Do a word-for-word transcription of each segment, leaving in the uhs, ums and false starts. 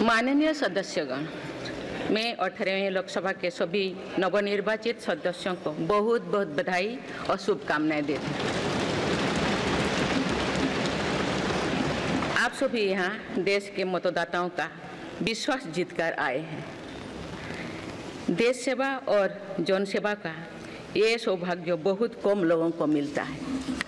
माननीय सदस्यगण, मैं अठारहवीं लोकसभा के सभी नवनिर्वाचित सदस्यों को बहुत बहुत बधाई और शुभकामनाएं देती हूँ। आप सभी यहाँ देश के मतदाताओं का विश्वास जीतकर आए हैं। देश सेवा और जन सेवा का ये सौभाग्य बहुत कम लोगों को मिलता है।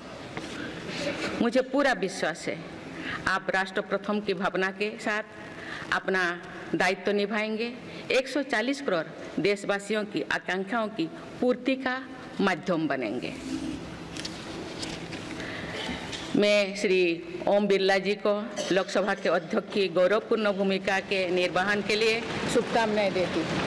मुझे पूरा विश्वास है आप राष्ट्र प्रथम की भावना के साथ अपना दायित्व निभाएंगे, एक सौ चालीस करोड़ देशवासियों की आकांक्षाओं की पूर्ति का माध्यम बनेंगे। मैं श्री ओम बिरला जी को लोकसभा के अध्यक्ष की गौरवपूर्ण भूमिका के निर्वहन के लिए शुभकामनाएं देती हूँ।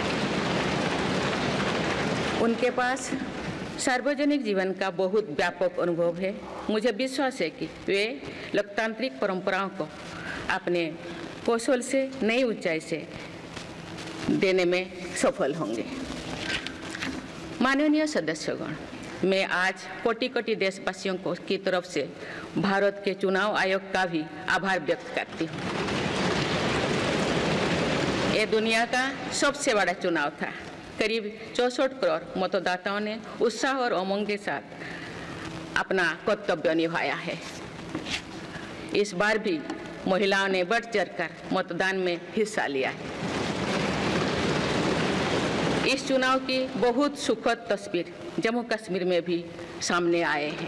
उनके पास सार्वजनिक जीवन का बहुत व्यापक अनुभव है। मुझे विश्वास है कि वे लोकतांत्रिक परंपराओं को अपने कौशल से नई ऊंचाई से देने में सफल होंगे। माननीय सदस्यगण, मैं आज कोटि कोटि देशवासियों को की तरफ से भारत के चुनाव आयोग का भी आभार व्यक्त करती हूँ। ये दुनिया का सबसे बड़ा चुनाव था। करीब चौसठ करोड़ मतदाताओं ने उत्साह और उमंग के साथ अपना कर्तव्य निभाया है। इस बार भी महिलाओं ने बढ़ चढ़कर मतदान में हिस्सा लिया है। इस चुनाव की बहुत सुखद तस्वीर जम्मू कश्मीर में भी सामने आए हैं।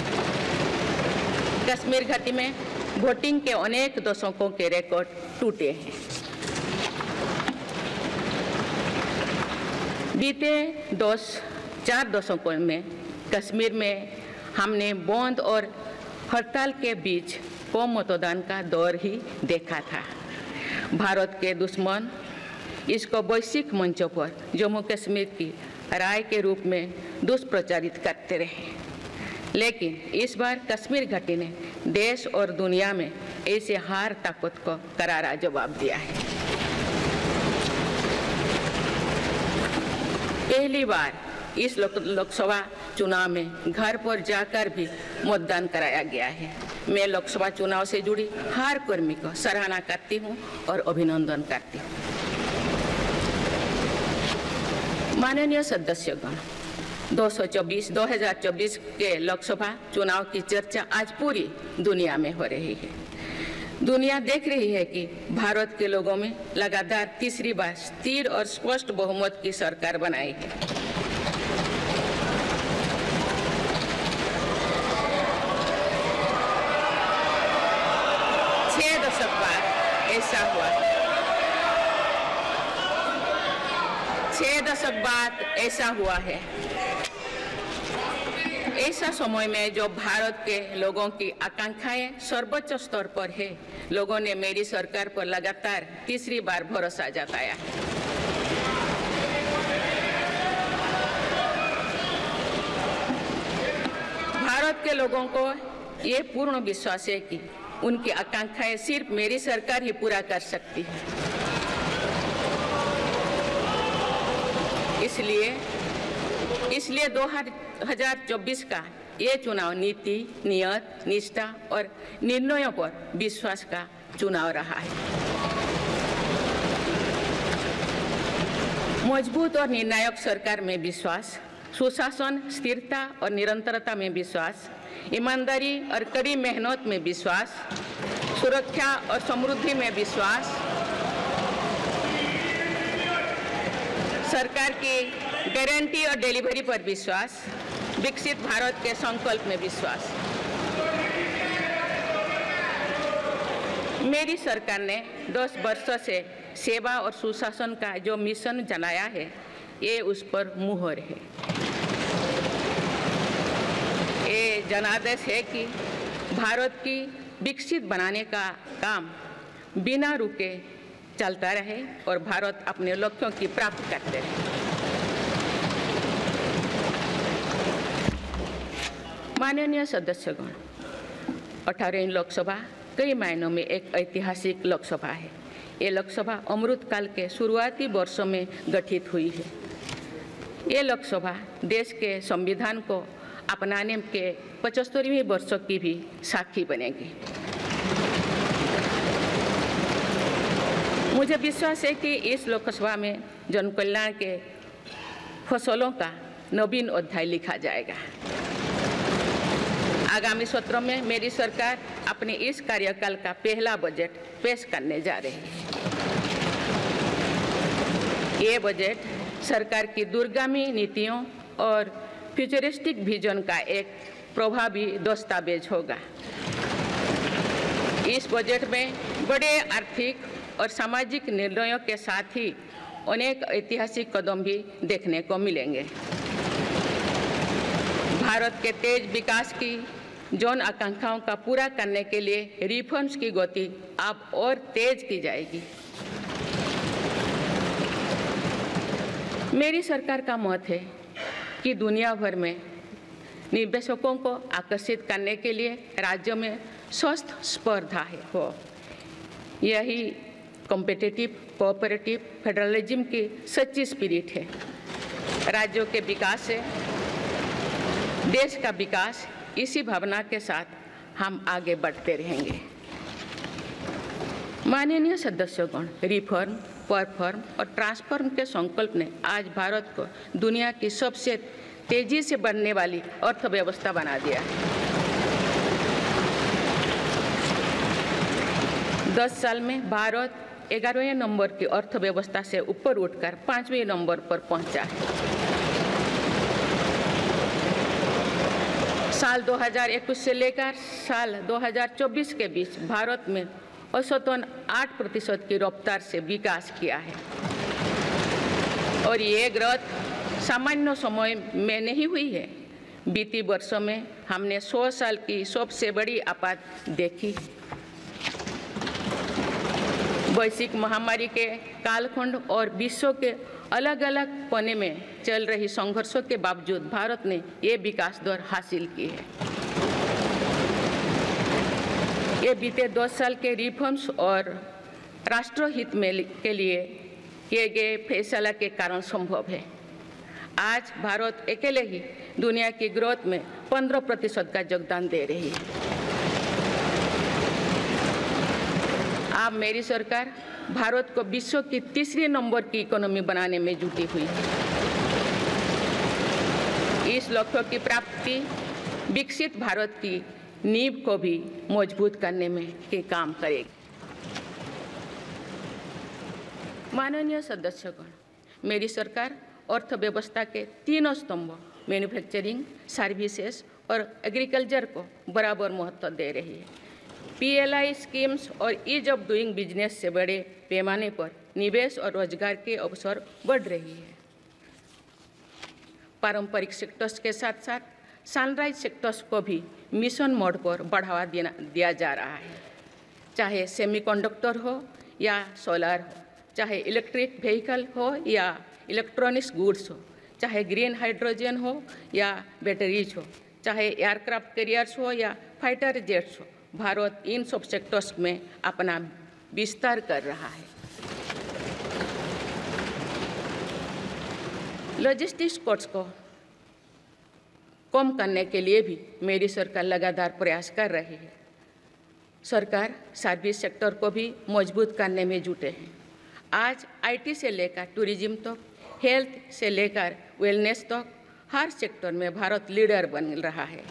कश्मीर घाटी में वोटिंग के अनेक दशकों के रिकॉर्ड टूटे हैं। बीते दस चार दशकों में कश्मीर में हमने बंद और हड़ताल के बीच कम मतदान का दौर ही देखा था। भारत के दुश्मन इसको वैश्विक मंचों पर जम्मू कश्मीर की राय के रूप में दुष्प्रचारित करते रहे, लेकिन इस बार कश्मीर घाटी ने देश और दुनिया में ऐसे हार ताकत को करारा जवाब दिया है। पहली बार इस लोकसभा चुनाव में घर पर जाकर भी मतदान कराया गया है। मैं लोकसभा चुनाव से जुड़ी हर कर्मी को सराहना करती हूं और अभिनंदन करती हूं। माननीय सदस्यगण, दो सौ चौबीस दो हज़ार चौबीस के लोकसभा चुनाव की चर्चा आज पूरी दुनिया में हो रही है। दुनिया देख रही है कि भारत के लोगों में लगातार तीसरी बार स्थिर और स्पष्ट बहुमत की सरकार बनाई है। छह दशक बाद ऐसा हुआ छह दशक बाद ऐसा हुआ है। ऐसा समय में जो भारत के लोगों की आकांक्षाएं सर्वोच्च स्तर पर है, लोगों ने मेरी सरकार पर लगातार तीसरी बार भरोसा जताया है। भारत के लोगों को ये पूर्ण विश्वास है कि उनकी आकांक्षाएं सिर्फ मेरी सरकार ही पूरा कर सकती है। इसलिए इसलिए दो हज़ार चौबीस का ये चुनाव नीति, नियत, निष्ठा और निर्णयों पर विश्वास का चुनाव रहा है। मजबूत और निर्णायक सरकार में विश्वास, सुशासन, स्थिरता और निरंतरता में विश्वास, ईमानदारी और कड़ी मेहनत में विश्वास, सुरक्षा और समृद्धि में विश्वास, सरकार की गारंटी और डिलीवरी पर विश्वास, विकसित भारत के संकल्प में विश्वास। मेरी सरकार ने दस वर्षों से सेवा और सुशासन का जो मिशन चलाया है, ये उस पर मुहर है। ये जनादेश है कि भारत की विकसित बनाने का काम बिना रुके चलता रहे और भारत अपने लक्ष्यों की प्राप्ति करते रहे। माननीय सदस्यगण, अठारहवीं लोकसभा कई मायनों में एक ऐतिहासिक लोकसभा है। ये लोकसभा अमृतकाल के शुरुआती वर्षों में गठित हुई है। ये लोकसभा देश के संविधान को अपनाने के पचहत्तरवीं वर्षों की भी साक्षी बनेगी। मुझे विश्वास है कि इस लोकसभा में जन कल्याण के फसलों का नवीन अध्याय लिखा जाएगा। आगामी सत्रों में मेरी सरकार अपने इस कार्यकाल का पहला बजट पेश करने जा रही है। ये बजट सरकार की दूरगामी नीतियों और फ्यूचरिस्टिक विजन का एक प्रभावी दस्तावेज होगा। इस बजट में बड़े आर्थिक और सामाजिक निर्णयों के साथ ही अनेक ऐतिहासिक कदम भी देखने को मिलेंगे। भारत के तेज विकास की जन आकांक्षाओं का पूरा करने के लिए रिफॉर्म्स की गति अब और तेज की जाएगी। मेरी सरकार का मत है कि दुनिया भर में निवेशकों को आकर्षित करने के लिए राज्यों में स्वस्थ स्पर्धा है हो। यही कॉम्पिटिटिव कोऑपरेटिव फेडरलिज्म की सच्ची स्पिरिट है। राज्यों के विकास से देश का विकास, इसी भावना के साथ हम आगे बढ़ते रहेंगे। माननीय सदस्यगण, रिफॉर्म, परफॉर्म और ट्रांसफॉर्म के संकल्प ने आज भारत को दुनिया की सबसे तेजी से बढ़ने वाली अर्थव्यवस्था बना दिया। दस साल में भारत ग्यारहवें नंबर की अर्थव्यवस्था से ऊपर उठकर पांचवें नंबर पर पहुंचा है। साल दो हज़ार इक्कीस से लेकर साल दो हज़ार चौबीस के बीच भारत में औसतन आठ प्रतिशत की रफ्तार से विकास किया है और ये ग्रोथ सामान्य समय में नहीं हुई है। बीती वर्षों में हमने सौ साल की सबसे बड़ी आपात देखी। वैश्विक महामारी के कालखंड और विश्व के अलग अलग कोने में चल रही संघर्षों के बावजूद भारत ने ये विकास दर हासिल की है। ये बीते दस साल के रिफॉर्म्स और राष्ट्रहित में के लिए किए गए फैसला के कारण संभव है। आज भारत अकेले ही दुनिया की ग्रोथ में पंद्रह प्रतिशत का योगदान दे रही है। अब मेरी सरकार भारत को विश्व की तीसरी नंबर की इकोनॉमी बनाने में जुटी हुई है। इस लक्ष्य की प्राप्ति विकसित भारत की नींव को भी मजबूत करने में के काम करेगी। माननीय सदस्यगण, मेरी सरकार अर्थव्यवस्था के तीनों स्तंभों मैन्युफैक्चरिंग, सर्विसेज और एग्रीकल्चर को बराबर महत्व दे रही है। पीएलआई स्कीम्स और ईज ऑफ डूइंग बिजनेस से बड़े पैमाने पर निवेश और रोजगार के अवसर बढ़ रही है। पारंपरिक सेक्टर्स के साथ साथ सनराइज सेक्टर्स को भी मिशन मोड पर बढ़ावा देना दिया जा रहा है। चाहे सेमीकंडक्टर हो या सोलर हो, चाहे इलेक्ट्रिक व्हीकल हो या इलेक्ट्रॉनिक्स गुड्स हो, चाहे ग्रीन हाइड्रोजन हो या बैटरीज हो, चाहे एयरक्राफ्ट कैरियर्स हो या फाइटर जेट्स हो, भारत इन सब सेक्टर्स में अपना विस्तार कर रहा है। लॉजिस्टिक्स कॉस्ट को कम करने के लिए भी मेरी सरकार लगातार प्रयास कर रही है। सरकार सर्विस सेक्टर को भी मजबूत करने में जुटे हैं। आज आईटी से लेकर टूरिज्म तक, हेल्थ से लेकर वेलनेस तक हर सेक्टर में भारत लीडर बन रहा है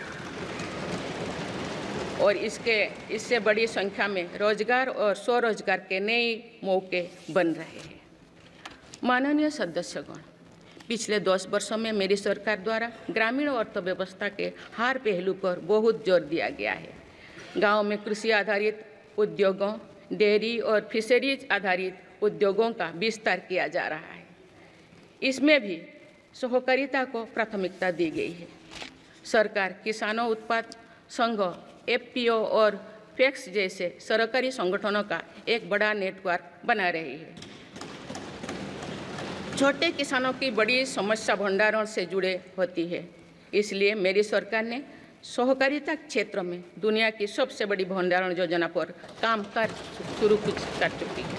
और इसके इससे बड़ी संख्या में रोजगार और स्वरोजगार के नए मौके बन रहे हैं। माननीय सदस्यगण, पिछले दस वर्षों में मेरी सरकार द्वारा ग्रामीण अर्थव्यवस्था के हर पहलू पर बहुत जोर दिया गया है। गांव में कृषि आधारित उद्योगों, डेयरी और फिशरीज आधारित उद्योगों का विस्तार किया जा रहा है। इसमें भी सहकारिता को प्राथमिकता दी गई है। सरकार किसानों उत्पाद संघ, एफपीओ और फैक्स जैसे सरकारी संगठनों का एक बड़ा नेटवर्क बना रही है। छोटे किसानों की बड़ी समस्या भंडारण से जुड़े होती है, इसलिए मेरी सरकार ने सहकारिता क्षेत्र में दुनिया की सबसे बड़ी भंडारण योजना पर काम कर शुरू कर चुकी है।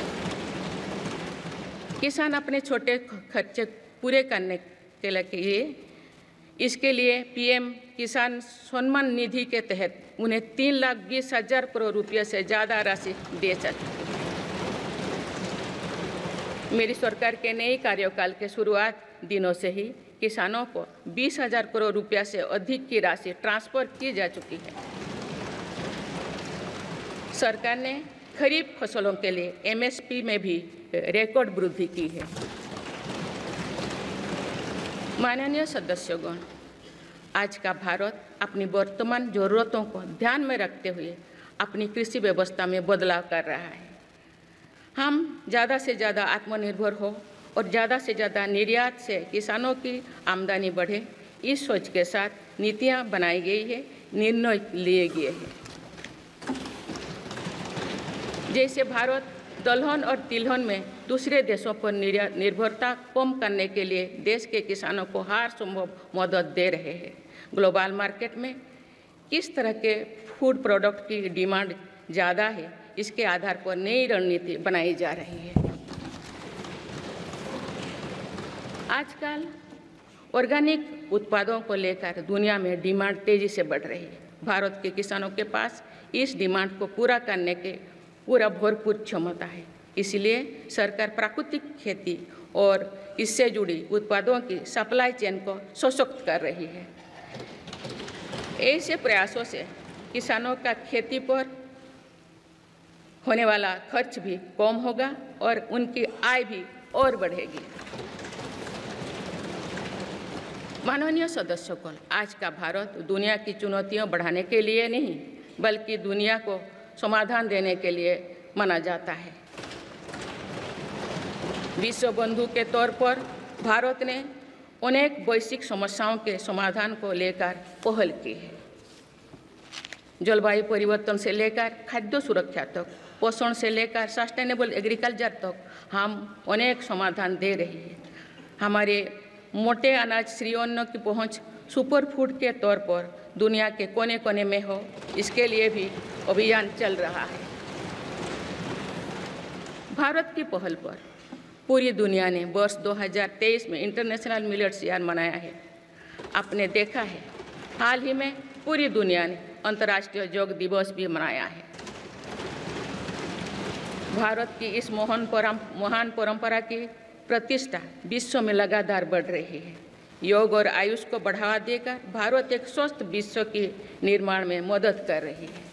किसान अपने छोटे खर्चे पूरे करने के लिए इसके लिए पीएम किसान सम्मान निधि के तहत उन्हें तीन लाख बीस हजार करोड़ रुपये से ज़्यादा राशि दे सकती है। मेरी सरकार के नई कार्यकाल के शुरुआत दिनों से ही किसानों को बीस हजार करोड़ रुपया से अधिक की राशि ट्रांसफर की जा चुकी है। सरकार ने खरीफ फसलों के लिए एमएसपी में भी रिकॉर्ड वृद्धि की है। माननीय सदस्यगण, आज का भारत अपनी वर्तमान जरूरतों को ध्यान में रखते हुए अपनी कृषि व्यवस्था में बदलाव कर रहा है। हम ज़्यादा से ज़्यादा आत्मनिर्भर हो और ज़्यादा से ज़्यादा निर्यात से किसानों की आमदनी बढ़े, इस सोच के साथ नीतियाँ बनाई गई है, निर्णय लिए गए हैं। जैसे भारत दलहन और तिलहन में दूसरे देशों पर निर्भरता कम करने के लिए देश के किसानों को हर संभव मदद दे रहे हैं। ग्लोबल मार्केट में किस तरह के फूड प्रोडक्ट की डिमांड ज़्यादा है, इसके आधार पर नई रणनीति बनाई जा रही है। आजकल ऑर्गेनिक उत्पादों को लेकर दुनिया में डिमांड तेजी से बढ़ रही है। भारत के किसानों के पास इस डिमांड को पूरा करने के पूरा भरपूर क्षमता है। इसलिए सरकार प्राकृतिक खेती और इससे जुड़ी उत्पादों की सप्लाई चेन को सशक्त कर रही है। ऐसे प्रयासों से किसानों का खेती पर होने वाला खर्च भी कम होगा और उनकी आय भी और बढ़ेगी। माननीय सदस्यगण, आज का भारत दुनिया की चुनौतियां बढ़ाने के लिए नहीं बल्कि दुनिया को समाधान देने के लिए माना जाता है। विश्व बंधु के तौर पर भारत ने अनेक वैश्विक समस्याओं के समाधान को लेकर पहल की है। जलवायु परिवर्तन से लेकर खाद्य सुरक्षा तक, पोषण से लेकर सस्टेनेबल एग्रीकल्चर तक हम अनेक समाधान दे रही है। हमारे मोटे अनाज श्रीअन्न की पहुंच सुपर फूड के तौर पर दुनिया के कोने कोने में हो, इसके लिए भी अभियान चल रहा है। भारत की पहल पर पूरी दुनिया ने वर्ष दो हज़ार तेईस में इंटरनेशनल मिलेट्स ईयर मनाया है। आपने देखा है, हाल ही में पूरी दुनिया ने अंतर्राष्ट्रीय योग दिवस भी मनाया है। भारत की इस महान परम महान परंपरा की प्रतिष्ठा विश्व में लगातार बढ़ रही है। योग और आयुष को बढ़ावा देकर भारत एक स्वस्थ विश्व के निर्माण में मदद कर रही है।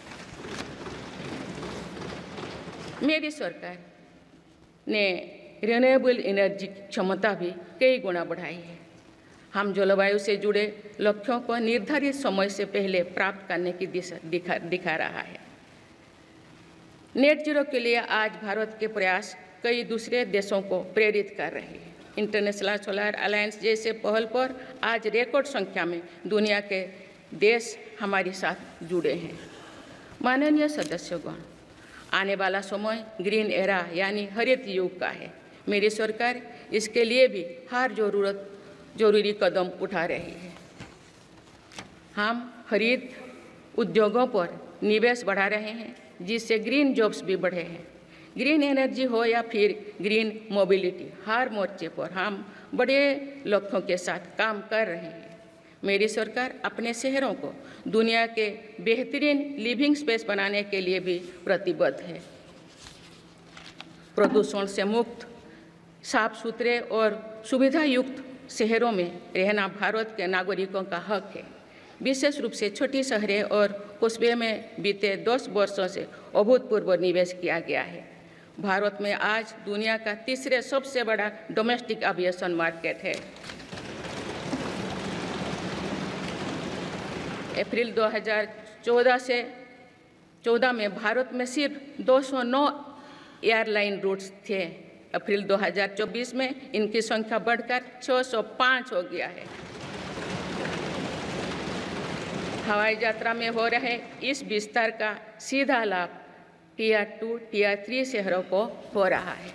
मेरी सरकार ने रिन्यूएबल एनर्जी की क्षमता भी कई गुना बढ़ाई है। हम जलवायु से जुड़े लक्ष्यों को निर्धारित समय से पहले प्राप्त करने की दिशा दिखा दिखा रहा है। नेट जीरो के लिए आज भारत के प्रयास कई दूसरे देशों को प्रेरित कर रहे हैं। इंटरनेशनल सोलर अलायंस जैसे पहल पर आज रिकॉर्ड संख्या में दुनिया के देश हमारे साथ जुड़े हैं। माननीय सदस्यगण, आने वाला समय ग्रीन एरा यानी हरित युग का है। मेरी सरकार इसके लिए भी हर जरूरत जरूरी कदम उठा रही है। हम हरित उद्योगों पर निवेश बढ़ा रहे हैं, जिससे ग्रीन जॉब्स भी बढ़े हैं। ग्रीन एनर्जी हो या फिर ग्रीन मोबिलिटी, हर मोर्चे पर हम बड़े लक्ष्यों के साथ काम कर रहे हैं। मेरी सरकार अपने शहरों को दुनिया के बेहतरीन लिविंग स्पेस बनाने के लिए भी प्रतिबद्ध है। प्रदूषण से मुक्त, साफ सुथरे और सुविधा युक्त शहरों में रहना भारत के नागरिकों का हक है। विशेष रूप से छोटी शहरें और कस्बे में बीते दस वर्षों से अभूतपूर्व निवेश किया गया है। भारत में आज दुनिया का तीसरे सबसे बड़ा डोमेस्टिक एविएशन मार्केट है। अप्रैल दो हज़ार चौदह से चौदह में भारत में सिर्फ दो सौ नौ एयरलाइन रूट्स थे। अप्रैल दो हज़ार चौबीस में इनकी संख्या बढ़कर छह सौ पाँच हो गया है। हवाई यात्रा में हो रहे इस विस्तार का सीधा लाभ टीयर टू, टीयर थ्री शहरों को हो रहा है।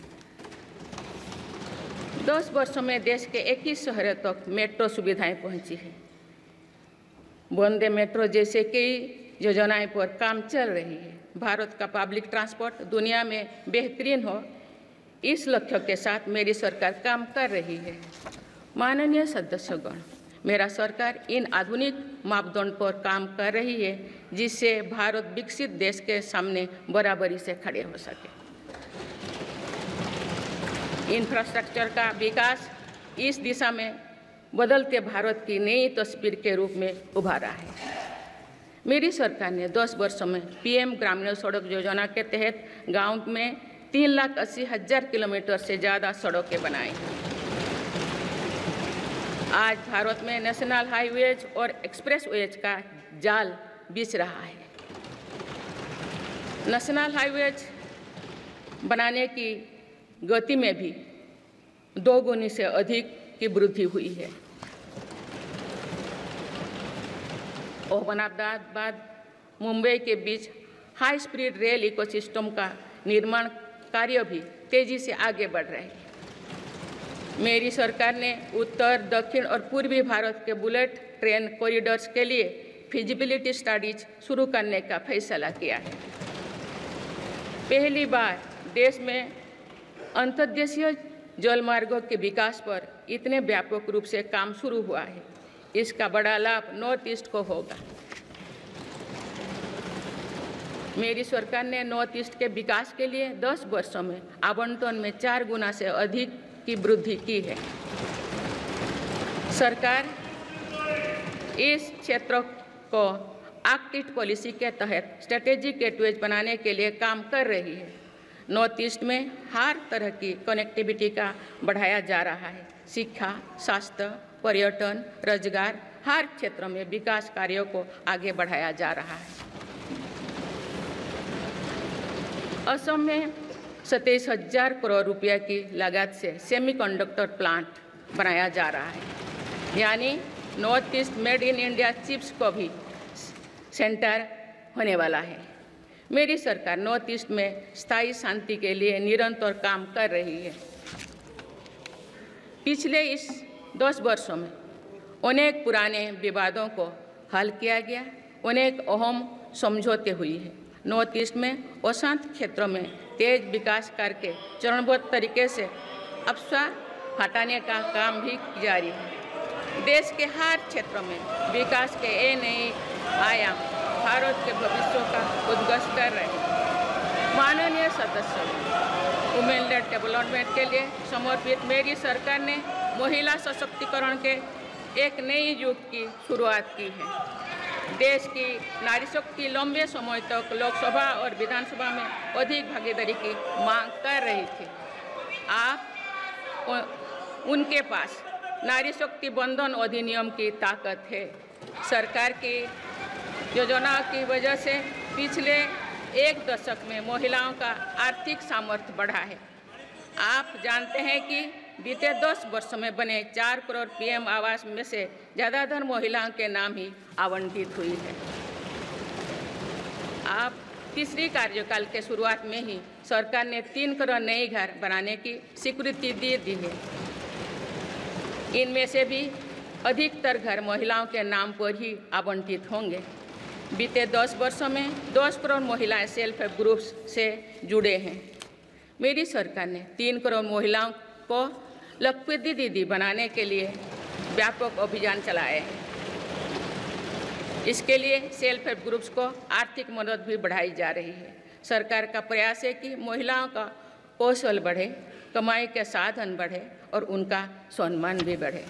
दस वर्षों में देश के इक्कीस शहरों तक मेट्रो सुविधाएं पहुंची है। वंदे मेट्रो जैसे कई योजनाएं पर काम चल रही है। भारत का पब्लिक ट्रांसपोर्ट दुनिया में बेहतरीन हो, इस लक्ष्य के साथ मेरी सरकार काम कर रही है। माननीय सदस्यगण, मेरा सरकार इन आधुनिक मापदंड पर काम कर रही है, जिससे भारत विकसित देश के सामने बराबरी से खड़े हो सके। इंफ्रास्ट्रक्चर का विकास इस दिशा में बदलते भारत की नई तस्वीर के रूप में उभारा है। मेरी सरकार ने दस वर्षों में पीएम ग्रामीण सड़क योजना के तहत गांव में तीन लाख अस्सी हजार किलोमीटर से ज़्यादा सड़कें बनाई। आज भारत में नेशनल हाईवेज और एक्सप्रेसवेज का जाल बिछ रहा है। नेशनल हाईवेज बनाने की गति में भी दो गुनी से अधिक की वृद्धि हुई है। अहमदाबाद मुंबई के बीच हाई स्पीड रेल इकोसिस्टम का निर्माण कार्य भी तेजी से आगे बढ़ रहे हैं। मेरी सरकार ने उत्तर, दक्षिण और पूर्वी भारत के बुलेट ट्रेन कॉरिडोर्स के लिए फिजिबिलिटी स्टडीज शुरू करने का फैसला किया है। पहली बार देश में अंतर्देशीय जलमार्गों के विकास पर इतने व्यापक रूप से काम शुरू हुआ है। इसका बड़ा लाभ नॉर्थ ईस्ट को होगा। मेरी सरकार ने नॉर्थ ईस्ट के विकास के लिए दस वर्षों में आवंटन में चार गुना से अधिक की वृद्धि की है। सरकार इस क्षेत्र को एक्ट ईस्ट पॉलिसी के तहत स्ट्रेटेजिक गेटवेज बनाने के लिए काम कर रही है। नॉर्थ ईस्ट में हर तरह की कनेक्टिविटी का बढ़ाया जा रहा है। शिक्षा, स्वास्थ्य, पर्यटन, रोजगार, हर क्षेत्र में विकास कार्यों को आगे बढ़ाया जा रहा है। असम में सत्ताईस हजार करोड़ रुपया की लागत से सेमीकंडक्टर प्लांट बनाया जा रहा है। यानी north east made in India chips को भी सेंटर होने वाला है। मेरी सरकार नॉर्थ ईस्ट में स्थायी शांति के लिए निरंतर काम कर रही है। पिछले इस दस वर्षों में अनेक पुराने विवादों को हल किया गया, अनेक अहम समझौते हुई है। नॉर्थ ईस्ट में अशांत क्षेत्रों में तेज विकास करके चरणबद्ध तरीके से अफवाह हटाने का काम भी जारी है। देश के हर क्षेत्र में विकास के ये नए आयाम भारत के भविष्य का उद्घोष कर रहे हैं। माननीय सदस्य, वुमेन लेड डेवलपमेंट के लिए समर्पित मेरी सरकार ने महिला सशक्तिकरण के एक नई युग की शुरुआत की है। देश की नारी शक्ति लंबे समय तक लोकसभा और विधानसभा में अधिक भागीदारी की मांग कर रही थी। आप उनके पास नारी शक्ति बंधन अधिनियम की ताकत है। सरकार की योजना की वजह से पिछले एक दशक में महिलाओं का आर्थिक सामर्थ्य बढ़ा है। आप जानते हैं कि बीते दस वर्षों में बने चार करोड़ पीएम आवास में से ज़्यादातर महिलाओं के नाम ही आवंटित हुई है। आप तीसरी कार्यकाल के शुरुआत में ही सरकार ने तीन करोड़ नए घर बनाने की स्वीकृति दे दी है। इनमें से भी अधिकतर घर महिलाओं के नाम पर ही आवंटित होंगे। बीते दस वर्षों में दस करोड़ महिलाएं सेल्फ हेल्प ग्रुप्स से जुड़े हैं। मेरी सरकार ने तीन करोड़ महिलाओं को लखपति दीदी बनाने के लिए व्यापक अभियान चलाए हैं। इसके लिए सेल्फ हेल्प ग्रुप्स को आर्थिक मदद भी बढ़ाई जा रही है। सरकार का प्रयास है कि महिलाओं का कौशल बढ़े, कमाई के साधन बढ़े और उनका सम्मान भी बढ़े।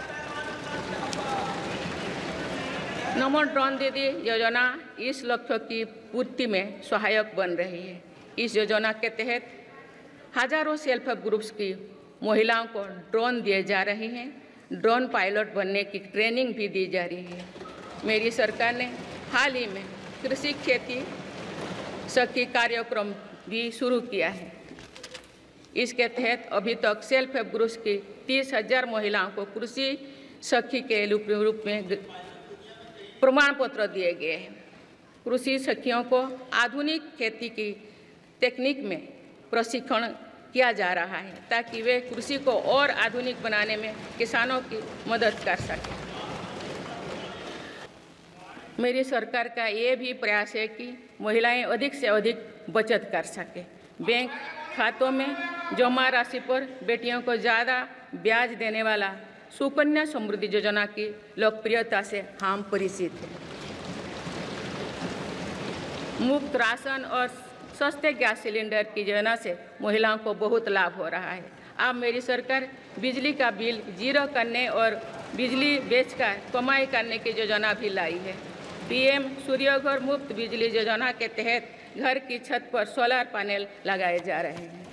नमो ड्रोन दीदी योजना इस लक्ष्य की पूर्ति में सहायक बन रही है। इस योजना के तहत हजारों सेल्फ हेल्प ग्रुप्स की महिलाओं को ड्रोन दिए जा रहे हैं। ड्रोन पायलट बनने की ट्रेनिंग भी दी जा रही है। मेरी सरकार ने हाल ही में कृषि खेती सखी कार्यक्रम भी शुरू किया है। इसके तहत अभी तक सेल्फ हेल्प ग्रुप्स की तीस हजार महिलाओं को कृषि सखी के रूप में प्रमाण पत्र दिए गए हैं। कृषि सखियों को आधुनिक खेती की तकनीक में प्रशिक्षण किया जा रहा है ताकि वे कृषि को और आधुनिक बनाने में किसानों की मदद कर सकें। मेरी सरकार का ये भी प्रयास है कि महिलाएं अधिक से अधिक बचत कर सकें। बैंक खातों में जमा राशि पर बेटियों को ज़्यादा ब्याज देने वाला सुकन्या समृद्धि योजना की लोकप्रियता से हम परिचित हैं। मुफ्त राशन और सस्ते गैस सिलेंडर की योजना से महिलाओं को बहुत लाभ हो रहा है। अब मेरी सरकार बिजली का बिल जीरो करने और बिजली बेचकर कमाई करने की योजना भी लाई है। पीएम सूर्यघर मुफ्त बिजली योजना के तहत घर की छत पर सोलर पैनल लगाए जा रहे हैं।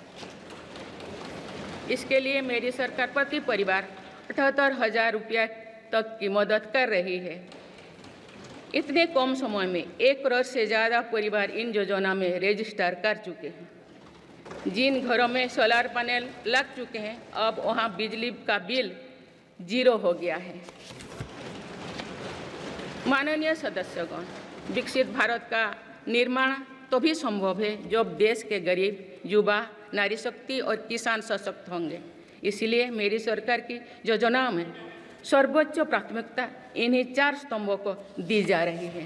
इसके लिए मेरी सरकार प्रति परिवार अठहत्तर हजार रुपया तक की मदद कर रही है। इतने कम समय में एक करोड़ से ज़्यादा परिवार इन योजना में रजिस्टर कर चुके हैं। जिन घरों में सोलर पैनल लग चुके हैं, अब वहां बिजली का बिल जीरो हो गया है। माननीय सदस्यगण, विकसित भारत का निर्माण तभी संभव है जब देश के गरीब, युवा, नारी शक्ति और किसान सशक्त होंगे। इसलिए मेरी सरकार की योजनाओं में सर्वोच्च प्राथमिकता इन्हीं चार स्तंभों को दी जा रही है।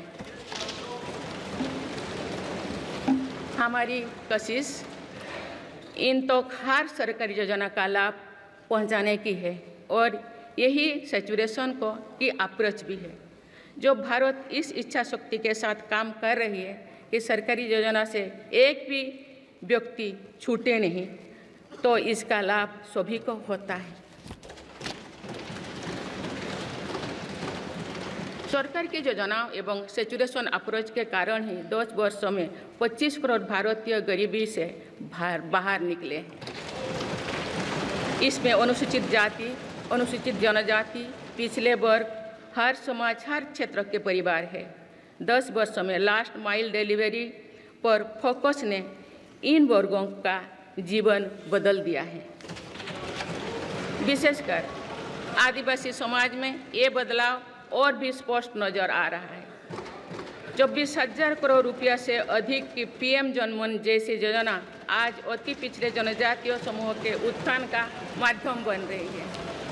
हमारी कोशिश इन तो हर सरकारी योजना का लाभ पहुंचाने की है और यही सैचुरेशन को की अप्रोच भी है। जो भारत इस इच्छा शक्ति के साथ काम कर रही है कि सरकारी योजना से एक भी व्यक्ति छूटे नहीं, तो इसका लाभ सभी को होता है। सरकार की योजनाओं एवं सैचुरेशन अप्रोच के कारण ही दस वर्षों में पच्चीस करोड़ भारतीय गरीबी से बाहर निकले। इसमें अनुसूचित जाति, अनुसूचित जनजाति, पिछले वर्ग, हर समाज, हर क्षेत्र के परिवार है। दस वर्षों में लास्ट माइल डिलीवरी पर फोकस ने इन वर्गों का जीवन बदल दिया है। विशेषकर आदिवासी समाज में ये बदलाव और भी स्पष्ट नजर आ रहा है। चौबीस हजार करोड़ रुपया से अधिक की पीएम जनमन जैसी योजना आज अति पिछड़े जनजातीय समूह के उत्थान का माध्यम बन रही है।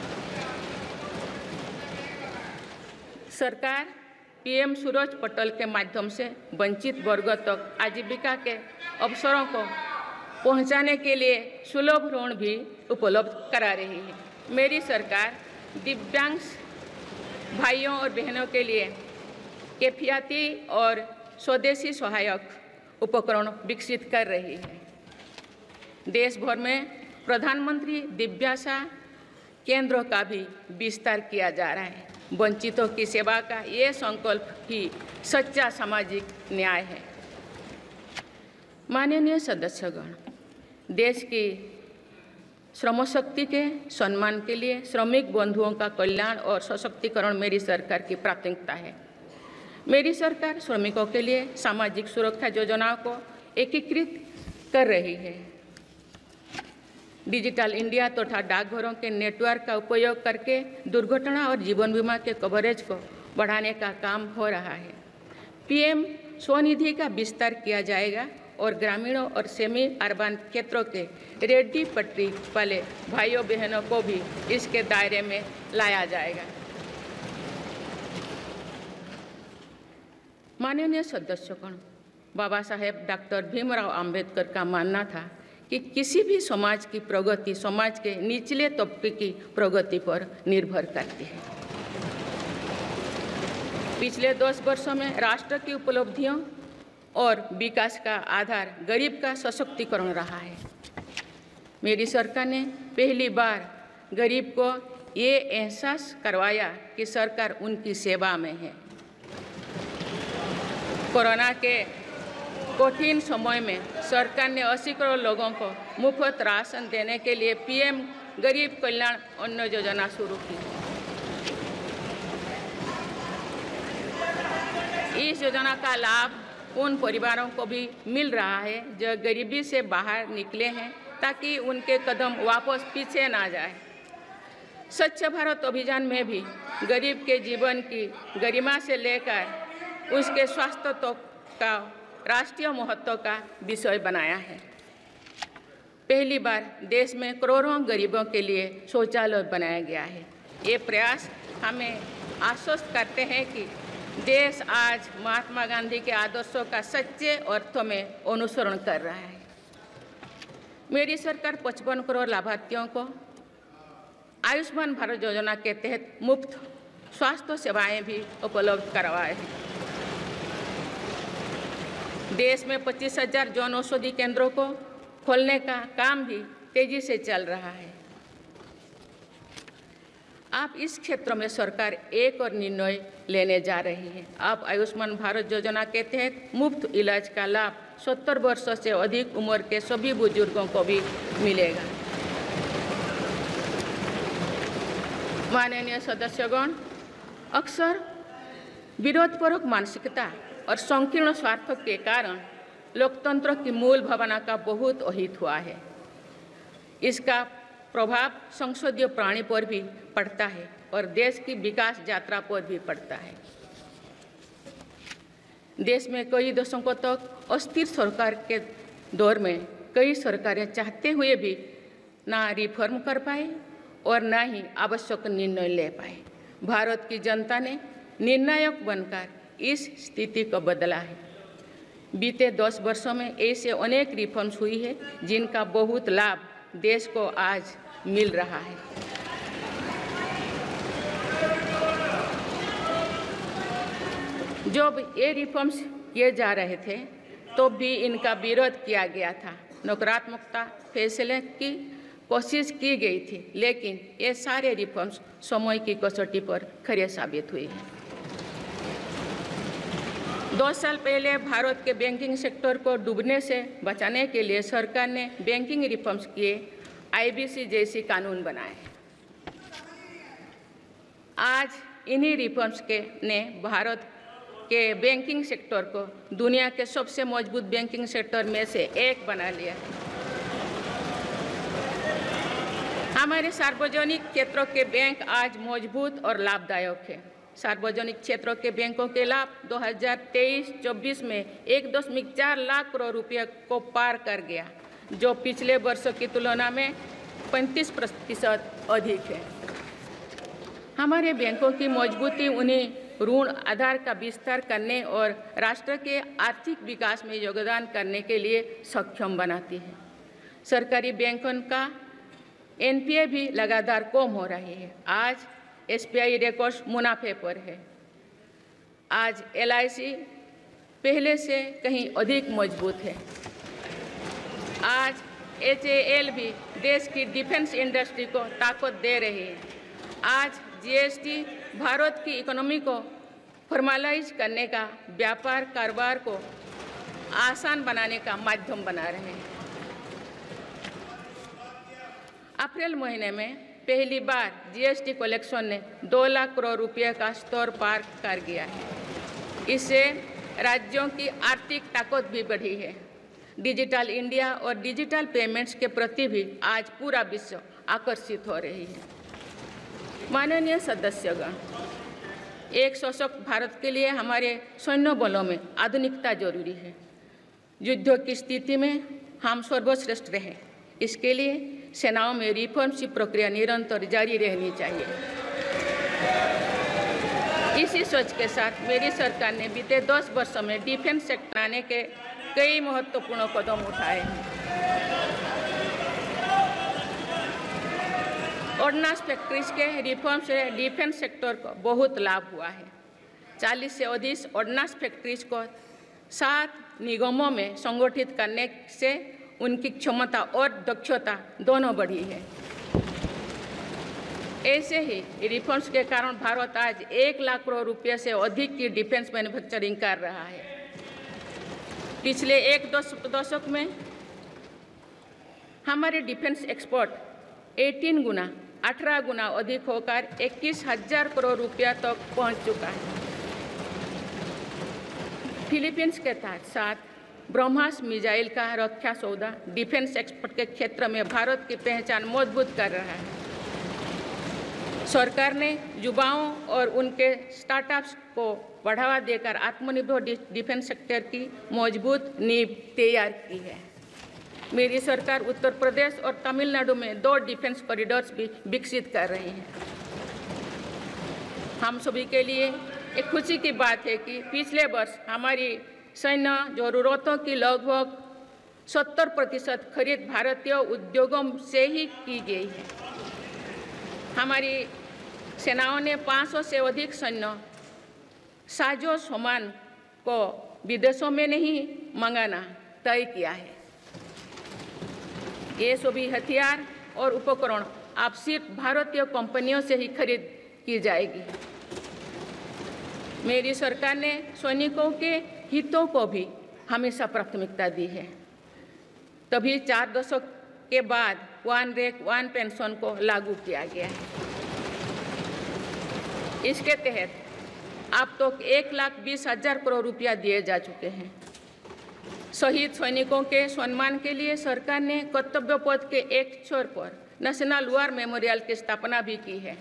सरकार पीएम सूरज पटल के माध्यम से वंचित वर्गों तक आजीविका के अवसरों को पहुंचाने के लिए सुलभ ऋण भी उपलब्ध करा रही है। मेरी सरकार दिव्यांग भाइयों और बहनों के लिए किफायती और स्वदेशी सहायक उपकरण विकसित कर रही है। देश भर में प्रधानमंत्री दिव्याशा केंद्रों का भी विस्तार किया जा रहा है। वंचितों की सेवा का ये संकल्प ही सच्चा सामाजिक न्याय है। माननीय सदस्यगण, देश की श्रम शक्ति के सम्मान के लिए श्रमिक बंधुओं का कल्याण और सशक्तिकरण मेरी सरकार की प्राथमिकता है। मेरी सरकार श्रमिकों के लिए सामाजिक सुरक्षा योजनाओं को एकीकृत कर रही है। डिजिटल इंडिया तथा तो डाकघरों के नेटवर्क का उपयोग करके दुर्घटना और जीवन बीमा के कवरेज को बढ़ाने का काम हो रहा है। पीएम स्वनिधि का विस्तार किया जाएगा और ग्रामीणों और सेमी अर्बन क्षेत्रों के रेहड़ी पटरी वाले भाइयों बहनों को भी इसके दायरे में लाया जाएगा। माननीय सदस्यगण, बाबा साहेब डॉक्टर भीमराव अंबेडकर का मानना था कि किसी भी समाज की प्रगति समाज के निचले तबके की प्रगति पर निर्भर करती है। पिछले दस वर्षों में राष्ट्र की उपलब्धियों और विकास का आधार गरीब का सशक्तिकरण रहा है। मेरी सरकार ने पहली बार गरीब को ये एहसास करवाया कि सरकार उनकी सेवा में है। कोरोना के कठिन समय में सरकार ने अस्सी करोड़ लोगों को मुफ्त राशन देने के लिए पीएम गरीब कल्याण अन्न योजना शुरू की। इस योजना का लाभ उन परिवारों को भी मिल रहा है जो गरीबी से बाहर निकले हैं, ताकि उनके कदम वापस पीछे ना जाए। स्वच्छ भारत अभियान में भी गरीब के जीवन की गरिमा से लेकर उसके स्वास्थ्य तक का राष्ट्रीय महत्व का विषय बनाया है। पहली बार देश में करोड़ों गरीबों के लिए शौचालय बनाया गया है। ये प्रयास हमें आश्वस्त करते हैं कि देश आज महात्मा गांधी के आदर्शों का सच्चे अर्थों में अनुसरण कर रहा है। मेरी सरकार पचपन करोड़ लाभार्थियों को आयुष्मान भारत योजना के तहत मुफ्त स्वास्थ्य सेवाएं भी उपलब्ध करवाए हैं। देश में पच्चीस हजार जन औषधि केंद्रों को खोलने का काम भी तेजी से चल रहा है। आप इस क्षेत्र में सरकार एक और निर्णय लेने जा रही है। आप आयुष्मान भारत योजना के तहत मुफ्त इलाज का लाभ सत्तर वर्ष से अधिक उम्र के सभी बुजुर्गों को भी मिलेगा। माननीय सदस्यगण, अक्सर विरोधपूर्वक मानसिकता और संकीर्ण स्वार्थों के कारण लोकतंत्र की मूल भावना का बहुत अहित हुआ है। इसका प्रभाव संसदीय प्रणाली पर भी पड़ता है और देश की विकास यात्रा पर भी पड़ता है। देश में कई दशकों तक अस्थिर सरकार के दौर में कई सरकारें चाहते हुए भी ना रिफॉर्म कर पाए और ना ही आवश्यक निर्णय ले पाए। भारत की जनता ने निर्णायक बनकर इस स्थिति को बदला है। बीते दस वर्षों में ऐसे अनेक रिफॉर्म्स हुई है जिनका बहुत लाभ देश को आज मिल रहा है। जब ये रिफॉर्म्स किए जा रहे थे तो भी इनका विरोध किया गया था। नकारात्मकता फैसले की कोशिश की गई थी, लेकिन ये सारे रिफॉर्म्स समय की कसौटी पर खरे साबित हुए हैं। दो साल पहले भारत के बैंकिंग सेक्टर को डूबने से बचाने के लिए सरकार ने बैंकिंग रिफॉर्म्स किए, आईबीसी जैसी कानून बनाए। आज इन्हीं रिफॉर्म्स के ने भारत के बैंकिंग सेक्टर को दुनिया के सबसे मजबूत बैंकिंग सेक्टर में से एक बना लिया। हमारे सार्वजनिक क्षेत्रों के बैंक आज मजबूत और लाभदायक है। सार्वजनिक क्षेत्रों के बैंकों के लाभ दो हज़ार तेईस चौबीस में एक दशमलव चार लाख करोड़ रुपये को पार कर गया, जो पिछले वर्षों की तुलना में पैंतीस प्रतिशत अधिक है। हमारे बैंकों की मजबूती उन्हें ऋण आधार का विस्तार करने और राष्ट्र के आर्थिक विकास में योगदान करने के लिए सक्षम बनाती है। सरकारी बैंकों का एनपीए भी लगातार कम हो रही है। आज एसबीआई रिकॉर्ड मुनाफे पर है। आज एलआईसी पहले से कहीं अधिक मजबूत है। आज एचएएल भी देश की डिफेंस इंडस्ट्री को ताकत दे रही है। आज जीएसटी भारत की इकोनॉमी को फॉर्मलाइज करने का, व्यापार कारोबार को आसान बनाने का माध्यम बना रहे हैं। अप्रैल महीने में पहली बार जीएसटी कलेक्शन ने दो लाख करोड़ रुपये का स्तर पार कर गया है। इससे राज्यों की आर्थिक ताकत भी बढ़ी है। डिजिटल इंडिया और डिजिटल पेमेंट्स के प्रति भी आज पूरा विश्व आकर्षित हो रही है। माननीय सदस्यगण, एक सशक्त भारत के लिए हमारे सैन्य बलों में आधुनिकता जरूरी है। युद्ध की स्थिति में हम सर्वश्रेष्ठ रहें, इसके लिए सेनाओं में रिफॉर्म्स की प्रक्रिया निरंतर जारी रहनी चाहिए। इसी सोच के साथ मेरी सरकार ने बीते दस वर्षों में डिफेंस सेक्टर आने के कई महत्वपूर्ण कदम उठाए हैं। ऑर्डिनेंस फैक्ट्रीज के रिफॉर्म से डिफेंस सेक्टर को बहुत लाभ हुआ है। चालीस से अधिक ऑर्डिनेंस फैक्ट्रीज को सात निगमों में संगठित करने से उनकी क्षमता और दक्षता दोनों बढ़ी है। ऐसे ही रिफॉर्म्स के कारण भारत आज एक लाख करोड़ रुपये से अधिक की डिफेंस मैन्युफैक्चरिंग कर रहा है। पिछले एक दशक में हमारे डिफेंस एक्सपोर्ट अठारह गुना अठारह गुना अधिक होकर इक्कीस हजार करोड़ रुपया तक पहुंच चुका है। फिलीपींस के साथ ब्रह्मास मिसाइल का रक्षा सौदा डिफेंस एक्सपोर्ट के क्षेत्र में भारत की पहचान मजबूत कर रहा है। सरकार ने युवाओं और उनके स्टार्टअप्स को बढ़ावा देकर आत्मनिर्भर डिफेंस सेक्टर की मजबूत नींव तैयार की है। मेरी सरकार उत्तर प्रदेश और तमिलनाडु में दो डिफेंस कॉरिडोर्स भी विकसित कर रही है। हम सभी के लिए एक खुशी की बात है कि पिछले वर्ष हमारी सैन्य जरूरतों की लगभग सत्तर प्रतिशत खरीद भारतीय उद्योगों से ही की गई है। हमारी सेनाओं ने पाँच सौ से अधिक सैन्य साजो सामान को विदेशों में नहीं मंगाना तय किया है। ये सभी हथियार और उपकरण अब सिर्फ भारतीय कंपनियों से ही खरीद की जाएगी। मेरी सरकार ने सैनिकों के हितों को भी हमेशा प्राथमिकता दी है। तभी चार दशक के बाद वन रैंक वन पेंशन को लागू किया गया है। इसके तहत अब तक तो एक लाख बीस हजार करोड़ रुपया दिए जा चुके हैं। शहीद सैनिकों के सम्मान के लिए सरकार ने कर्तव्य पथ के एक छोर पर नेशनल वॉर मेमोरियल की स्थापना भी की है।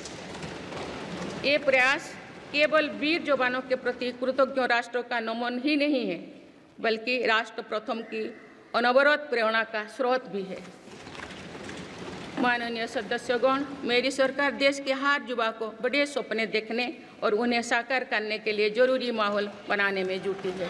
ये प्रयास केवल वीर जवानों के प्रति कृतज्ञ राष्ट्र का नमन ही नहीं है, बल्कि राष्ट्र प्रथम की अनवरत प्रेरणा का स्रोत भी है। माननीय सदस्यगण, मेरी सरकार देश के हर युवा को बड़े सपने देखने और उन्हें साकार करने के लिए जरूरी माहौल बनाने में जुटी है।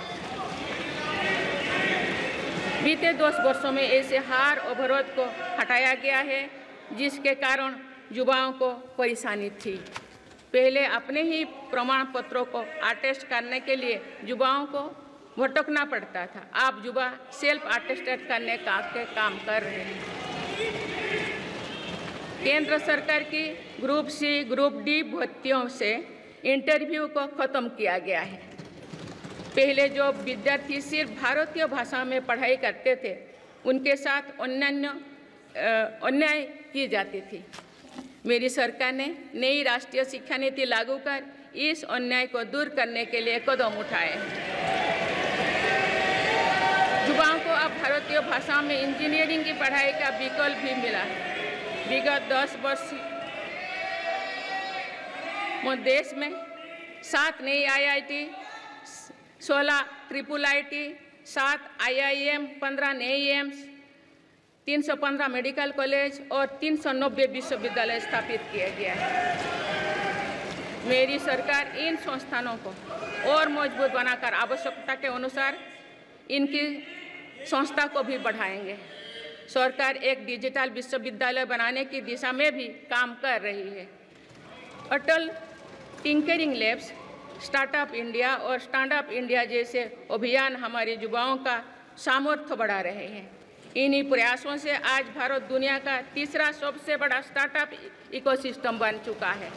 बीते दस वर्षों में ऐसे हर अवरोध को हटाया गया है जिसके कारण युवाओं को परेशानी थी। पहले अपने ही प्रमाण पत्रों को अटेस्ट करने के लिए युवाओं को भटकना पड़ता था। अब युवा सेल्फ अटेस्टेड करने का काम कर रहे हैं। केंद्र सरकार की ग्रुप सी ग्रुप डी भर्तियों से इंटरव्यू को खत्म किया गया है। पहले जो विद्यार्थी सिर्फ भारतीय भाषा में पढ़ाई करते थे, उनके साथ अन्यान्य अन्याय की जाती थी। मेरी सरकार ने नई राष्ट्रीय शिक्षा नीति लागू कर इस अन्याय को दूर करने के लिए कदम उठाए हैं। युवाओं को अब भारतीय भाषा में इंजीनियरिंग की पढ़ाई का विकल्प भी मिला है। विगत दस वर्ष में देश में सात नई आई आई टी, सोलह ट्रिपल आई टी, सात आई आई एम, पंद्रह नए एम्स, तीन सौ पंद्रह मेडिकल कॉलेज और तीन सौ नब्बे विश्वविद्यालय स्थापित किया गया है। मेरी सरकार इन संस्थानों को और मजबूत बनाकर आवश्यकता के अनुसार इनकी संस्था को भी बढ़ाएंगे। सरकार एक डिजिटल विश्वविद्यालय बनाने की दिशा में भी काम कर रही है। Atal tinkering labs, startup India और स्टैंडअप इंडिया जैसे अभियान हमारे युवाओं का सामर्थ्य बढ़ा रहे हैं। इन्हीं प्रयासों से आज भारत दुनिया का तीसरा सबसे बड़ा स्टार्टअप इकोसिस्टम बन चुका है।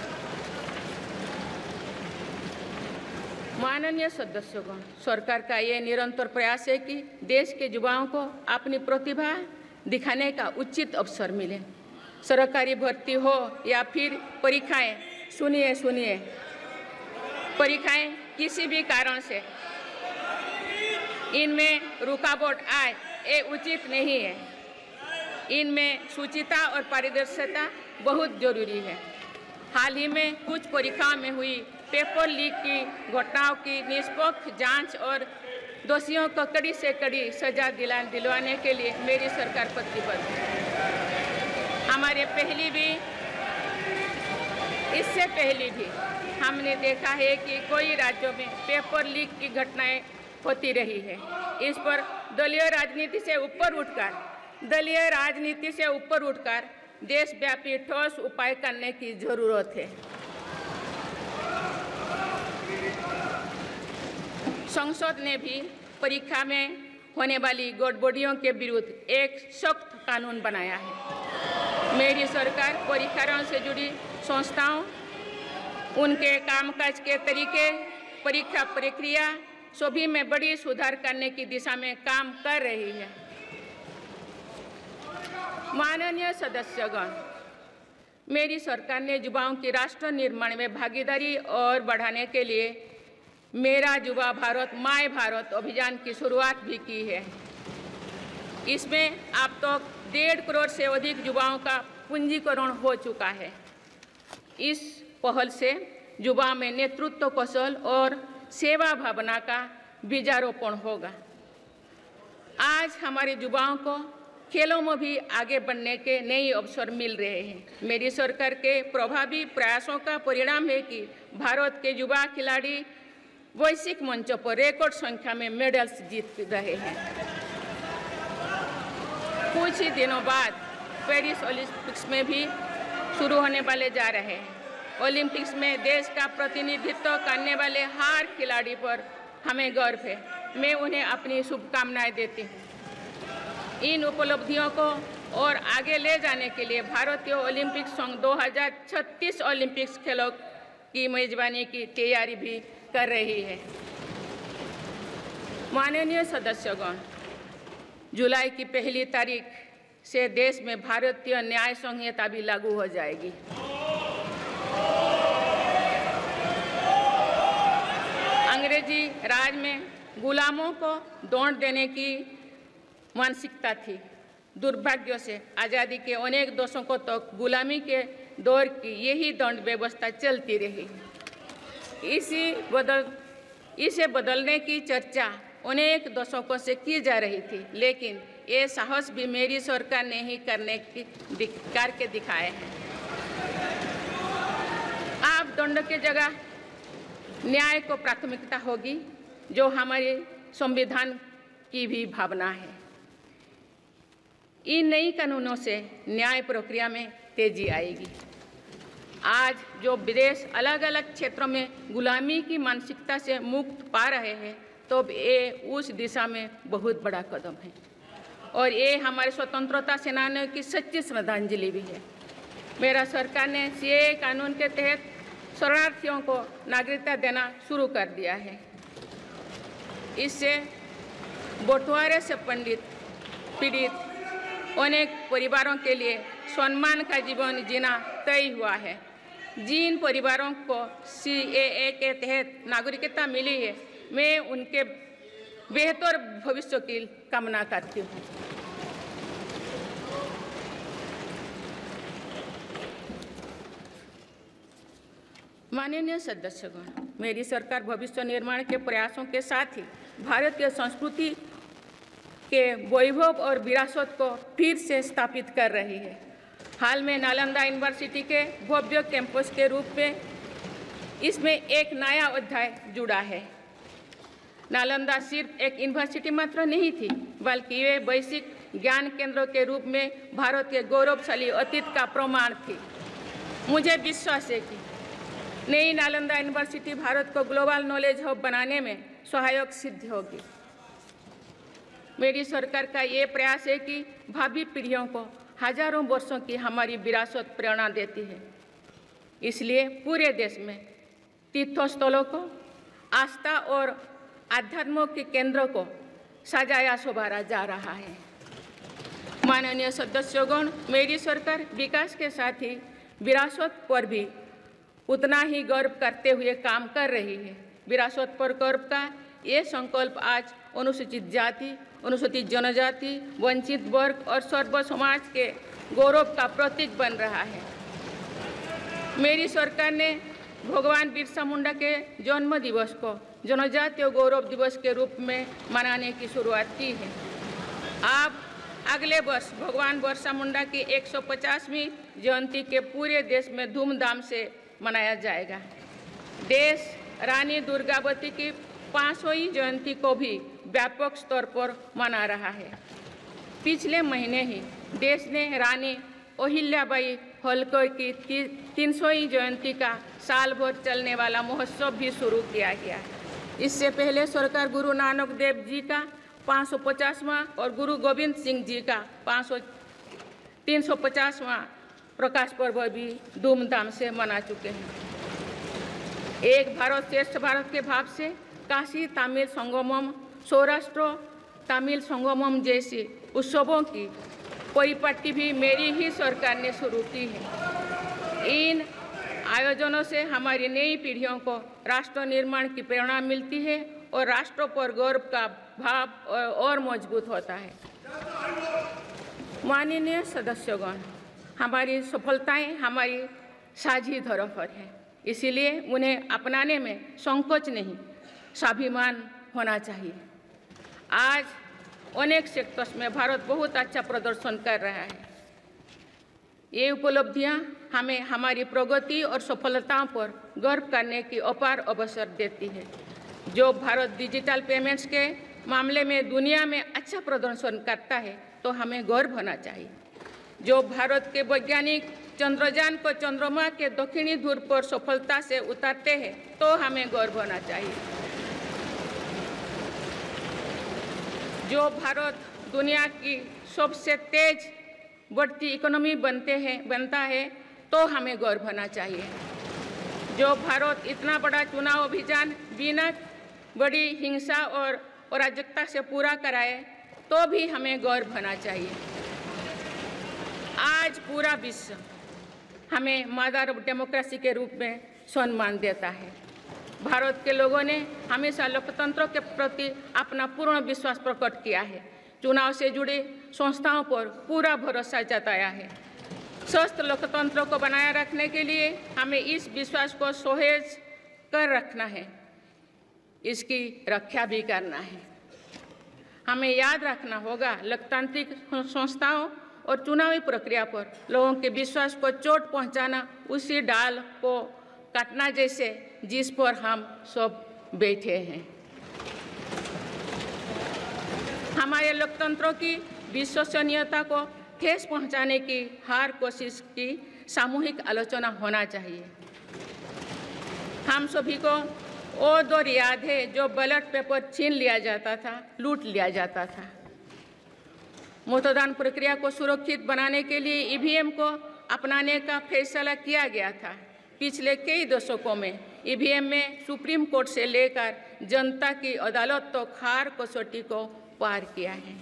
माननीय सदस्यगण, सरकार का ये निरंतर प्रयास है कि देश के युवाओं को अपनी प्रतिभा दिखाने का उचित अवसर मिले। सरकारी भर्ती हो या फिर परीक्षाएं, सुनिए सुनिए परीक्षाएं किसी भी कारण से इनमें रुकावट आए, ये उचित नहीं है। इनमें शुचिता और पारदर्शिता बहुत जरूरी है। हाल ही में कुछ परीक्षाओं में हुई पेपर लीक की घटनाओं की निष्पक्ष जांच और दोषियों को कड़ी से कड़ी सजा दिला दिलवाने के लिए मेरी सरकार प्रतिबद्ध है। हमारे पहले भी इससे पहले भी हमने देखा है कि कई राज्यों में पेपर लीक की घटनाएं होती रही है। इस पर दलीय राजनीति से ऊपर उठकर दलीय राजनीति से ऊपर उठकर देशव्यापी ठोस उपाय करने की जरूरत है। संसद ने भी परीक्षा में होने वाली गड़बड़ियों के विरुद्ध एक सख्त कानून बनाया है। मेरी सरकार परीक्षाओं से जुड़ी संस्थाओं, उनके कामकाज के तरीके, परीक्षा प्रक्रिया सभी में बड़ी सुधार करने की दिशा में काम कर रही है। माननीय सदस्यगण, मेरी सरकार ने युवाओं की राष्ट्र निर्माण में भागीदारी और बढ़ाने के लिए मेरा युवा भारत माय भारत अभियान की शुरुआत भी की है। इसमें अब तक तो डेढ़ करोड़ से अधिक युवाओं का पंजीकरण हो चुका है। इस पहल से युवा में नेतृत्व कौशल और सेवा भावना का बीजारोपण होगा। आज हमारे युवाओं को खेलों में भी आगे बढ़ने के नए अवसर मिल रहे हैं। मेरी सरकार के प्रभावी प्रयासों का परिणाम है कि भारत के युवा खिलाड़ी वैश्विक मंचों पर रिकॉर्ड संख्या में मेडल्स जीत रहे हैं। कुछ ही दिनों बाद पेरिस ओलंपिक्स में भी शुरू होने वाले जा रहे हैं। ओलंपिक्स में देश का प्रतिनिधित्व करने वाले हर खिलाड़ी पर हमें गर्व है। मैं उन्हें अपनी शुभकामनाएं देती हूँ। इन उपलब्धियों को और आगे ले जाने के लिए भारतीय ओलंपिक संघ दो हज़ार छत्तीस ओलंपिक्स खेलों की मेजबानी की तैयारी भी कर रही है। माननीय सदस्यगण, जुलाई की पहली तारीख से देश में भारतीय न्याय संहिता भी लागू हो जाएगी। अंग्रेजी राज में गुलामों को दौड़ देने की मानसिकता थी। दुर्भाग्य से आज़ादी के अनेक दशकों तक तो गुलामी के दौर की यही दंड व्यवस्था चलती रही। इसी बदल इसे बदलने की चर्चा अनेक दशकों से की जा रही थी, लेकिन ये साहस भी मेरी सरकार ने ही करने की करके दिखाए हैं। अब दंड की जगह न्याय को प्राथमिकता होगी, जो हमारे संविधान की भी भावना है। इन नई कानूनों से न्याय प्रक्रिया में तेजी आएगी। आज जो विदेश अलग अलग क्षेत्रों में गुलामी की मानसिकता से मुक्त पा रहे हैं, तो ये उस दिशा में बहुत बड़ा कदम है और ये हमारे स्वतंत्रता सेनानियों की सच्ची श्रद्धांजलि भी है। मेरा सरकार ने सीएए कानून के तहत शरणार्थियों को नागरिकता देना शुरू कर दिया है। इससे बंटवारे से पंडित पीड़ित अनेक परिवारों के लिए सम्मान का जीवन जीना तय हुआ है। जिन परिवारों को सीएए के तहत नागरिकता मिली है, मैं उनके बेहतर भविष्य की कामना करती हूँ। माननीय सदस्यगण, मेरी सरकार भविष्य निर्माण के प्रयासों के साथ ही भारतीय संस्कृति के वैभव और विरासत को फिर से स्थापित कर रही है। हाल में नालंदा यूनिवर्सिटी के भव्य कैंपस के रूप में इसमें एक नया अध्याय जुड़ा है। नालंदा सिर्फ एक यूनिवर्सिटी मात्र नहीं थी, बल्कि ये वैश्विक ज्ञान केंद्र के रूप में भारत के गौरवशाली अतीत का प्रमाण थी। मुझे विश्वास है कि नई नालंदा यूनिवर्सिटी भारत को ग्लोबल नॉलेज हब बनाने में सहायक सिद्ध होगी। मेरी सरकार का ये प्रयास है कि भावी पीढ़ियों को हजारों वर्षों की हमारी विरासत प्रेरणा देती है। इसलिए पूरे देश में तीर्थस्थलों को आस्था और आध्यात्म के केंद्रों को सजाया संवारा जा रहा है। माननीय सदस्यगण, मेरी सरकार विकास के साथ ही विरासत पर भी उतना ही गर्व करते हुए काम कर रही है। विरासत पर गर्व का ये संकल्प आज अनुसूचित जाति, अनुसूचित जनजाति, वंचित वर्ग और सर्व समाज के गौरव का प्रतीक बन रहा है। मेरी सरकार ने भगवान बिरसा मुंडा के जन्म दिवस को जनजातीय गौरव दिवस के रूप में मनाने की शुरुआत की है। अब अगले वर्ष भगवान बिरसा मुंडा की एक सौ पचासवीं जयंती के पूरे देश में धूमधाम से मनाया जाएगा। देश रानी दुर्गावती की पाँचवीं जयंती को भी व्यापक स्तर पर मना रहा है। पिछले महीने ही देश ने रानी अहिल्याबाई होलकर की तीन सौवीं जयंती का साल भर चलने वाला महोत्सव भी शुरू किया गया है। इससे पहले सरकार गुरु नानक देव जी का पाँच सौ पचासवां और गुरु गोविंद सिंह जी का पाँच सौ तीन सौ पचासवां प्रकाश पर्व भी धूमधाम से मना चुके हैं। एक भारत श्रेष्ठ भारत के भाव से काशी तमिल संगमम, सौराष्ट्र तमिल संगमम जैसी उत्सवों की परिपाटी भी मेरी ही सरकार ने शुरू की है। इन आयोजनों से हमारी नई पीढ़ियों को राष्ट्र निर्माण की प्रेरणा मिलती है और राष्ट्र पर गौरव का भाव और मजबूत होता है। माननीय सदस्यगण, हमारी सफलताएं हमारी साझी धरोहर है, इसीलिए उन्हें अपनाने में संकोच नहीं, स्वाभिमान होना चाहिए। आज अनेक सेक्टर्स में भारत बहुत अच्छा प्रदर्शन कर रहा है। ये उपलब्धियां हमें हमारी प्रगति और सफलताओं पर गर्व करने की अपार अवसर देती है। जो भारत डिजिटल पेमेंट्स के मामले में दुनिया में अच्छा प्रदर्शन करता है, तो हमें गर्व होना चाहिए। जो भारत के वैज्ञानिक चंद्रयान को चंद्रमा के दक्षिणी ध्रुव पर सफलता से उतारते हैं, तो हमें गर्व होना चाहिए। जो भारत दुनिया की सबसे तेज बढ़ती इकोनॉमी बनते हैं बनता है तो हमें गौरव होना चाहिए। जो भारत इतना बड़ा चुनाव अभियान बिना बड़ी हिंसा और अराजकता से पूरा कराए तो भी हमें गौरव होना चाहिए। आज पूरा विश्व हमें मदर ऑफ डेमोक्रेसी के रूप में सम्मान देता है। भारत के लोगों ने हमेशा लोकतंत्र के प्रति अपना पूर्ण विश्वास प्रकट किया है। चुनाव से जुड़ी संस्थाओं पर पूरा भरोसा जताया है। स्वस्थ लोकतंत्र को बनाए रखने के लिए हमें इस विश्वास को सुसहेज कर रखना है, इसकी रक्षा भी करना है। हमें याद रखना होगा, लोकतांत्रिक संस्थाओं और चुनावी प्रक्रिया पर लोगों के विश्वास को चोट पहुंचाना उसी डाल को काटना जैसे जिस पर हम सब बैठे हैं। हमारे लोकतंत्रों की विश्वसनीयता को ठेस पहुंचाने की हर कोशिश की सामूहिक आलोचना होना चाहिए। हम सभी को वो दौर याद है जो बैलेट पेपर छीन लिया जाता था, लूट लिया जाता था। मतदान प्रक्रिया को सुरक्षित बनाने के लिए ईवीएम को अपनाने का फैसला किया गया था। पिछले कई दशकों में ईवीएम में सुप्रीम कोर्ट से लेकर जनता की अदालत तो खार कसौटी को पार किया है।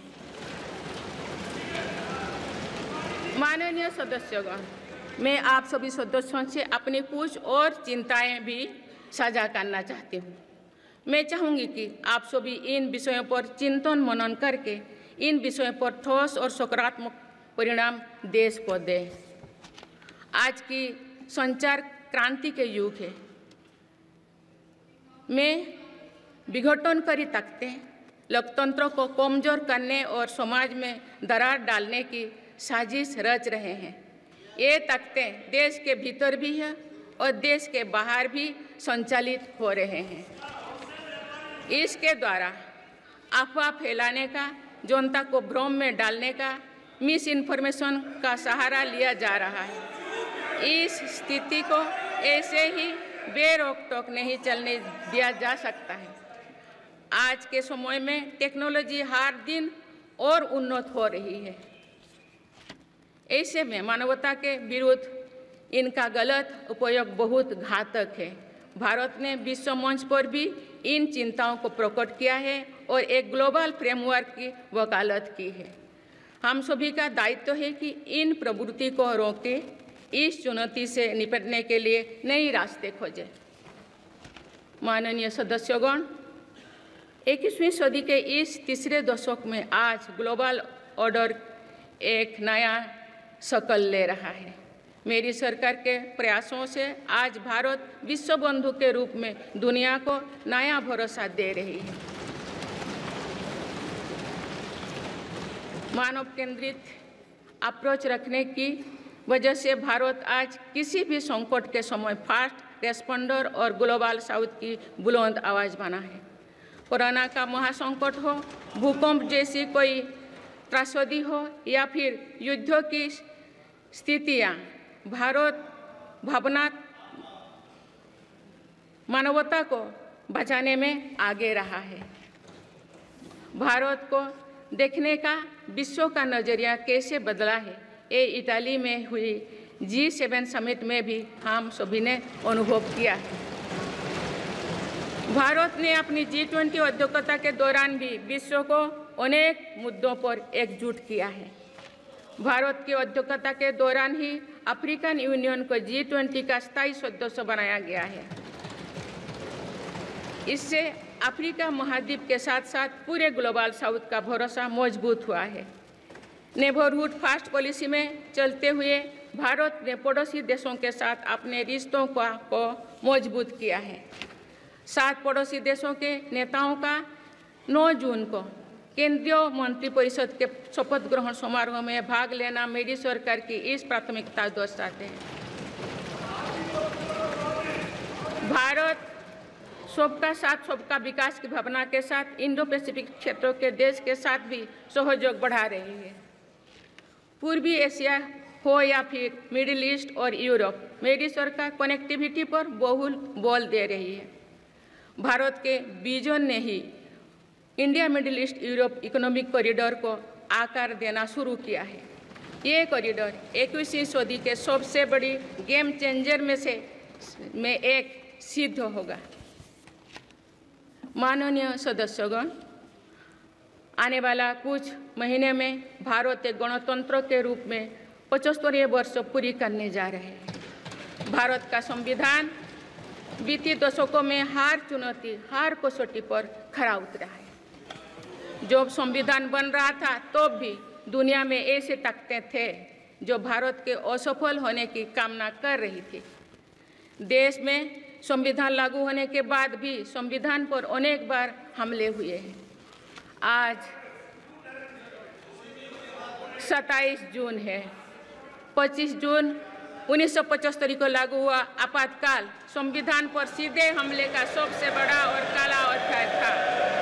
माननीय सदस्यगण, मैं आप सभी सदस्यों से अपनी कुछ और चिंताएं भी साझा करना चाहती हूँ। मैं चाहूँगी कि आप सभी इन विषयों पर चिंतन मनन करके इन विषयों पर ठोस और सकारात्मक परिणाम देश को दें। आज की संचार क्रांति के युग है में विघटनकारी ताकतें लोकतंत्र को कमजोर करने और समाज में दरार डालने की साजिश रच रहे हैं। ये ताकतें देश के भीतर भी है और देश के बाहर भी संचालित हो रहे हैं। इसके द्वारा अफवाह फैलाने का, जनता को भ्रम में डालने का, मिस इन्फॉर्मेशन का सहारा लिया जा रहा है। इस स्थिति को ऐसे ही बेरोक टोक नहीं चलने दिया जा सकता है। आज के समय में टेक्नोलॉजी हर दिन और उन्नत हो रही है। ऐसे में मानवता के विरुद्ध इनका गलत उपयोग बहुत घातक है। भारत ने विश्व मंच पर भी इन चिंताओं को प्रकट किया है और एक ग्लोबल फ्रेमवर्क की वकालत की है। हम सभी का दायित्व है कि इन प्रवृत्ति को रोकें, इस चुनौती से निपटने के लिए नए रास्ते खोजें। माननीय सदस्यगण, इक्कीसवीं सदी के इस तीसरे दशक में आज ग्लोबल ऑर्डर एक नया शक्ल ले रहा है। मेरी सरकार के प्रयासों से आज भारत विश्व बंधु के रूप में दुनिया को नया भरोसा दे रही है। मानव केंद्रित अप्रोच रखने की वजह से भारत आज किसी भी संकट के समय फास्ट रेस्पॉन्डर और ग्लोबल साउथ की बुलंद आवाज़ बना है। कोरोना का महासंकट हो, भूकंप जैसी कोई त्रासदी हो या फिर युद्धों की स्थितियाँ, भारत भावना मानवता को बचाने में आगे रहा है। भारत को देखने का विश्व का नज़रिया कैसे बदला है, ये इटाली में हुई जी सेवन समिट में भी हम सभी ने अनुभव किया है। भारत ने अपनी जी ट्वेंटी अध्यक्षता के दौरान भी विश्व को अनेक मुद्दों पर एकजुट किया है। भारत की अध्यक्षता के दौरान ही अफ्रीकन यूनियन को जी ट्वेंटी का स्थायी सदस्य बनाया गया है। इससे अफ्रीका महाद्वीप के साथ साथ पूरे ग्लोबल साउथ का भरोसा मजबूत हुआ है। नेबरहुड फास्ट पॉलिसी में चलते हुए भारत ने पड़ोसी देशों के साथ अपने रिश्तों को मजबूत किया है। सात पड़ोसी देशों के नेताओं का नौ जून को केंद्रीय मंत्रिपरिषद के शपथ ग्रहण समारोह में भाग लेना मेरी सरकार की इस प्राथमिकता दर्शाते हैं। भारत सबका साथ सबका विकास की भावना के साथ इंडो पैसिफिक क्षेत्रों के देश के साथ भी सहयोग बढ़ा रही है। पूर्वी एशिया हो या फिर मिडिल ईस्ट और यूरोप, मेरी सरकार कनेक्टिविटी पर बहुल बल दे रही है। भारत के विजन ने ही India middle east Europe economic corridor को आकार देना शुरू किया है। ये कॉरिडोर इक्कीसवीं सदी के सबसे बड़ी गेम चेंजर में से में एक सिद्ध होगा। माननीय सदस्यगण, आने वाला कुछ महीने में भारत एक गणतंत्र के रूप में पचहत्तरवें वर्ष पूरी करने जा रहे हैं। भारत का संविधान बीते दशकों में हर चुनौती, हर कसौटी पर खरा उतरा है। जब संविधान बन रहा था तो भी दुनिया में ऐसे ताकतें थे जो भारत के असफल होने की कामना कर रही थी। देश में संविधान लागू होने के बाद भी संविधान पर अनेक बार हमले हुए हैं। आज सत्ताईस जून है। पच्चीस जून उन्नीस सौ पचहत्तर को लागू हुआ आपातकाल संविधान पर सीधे हमले का सबसे बड़ा और काला अध्याय था।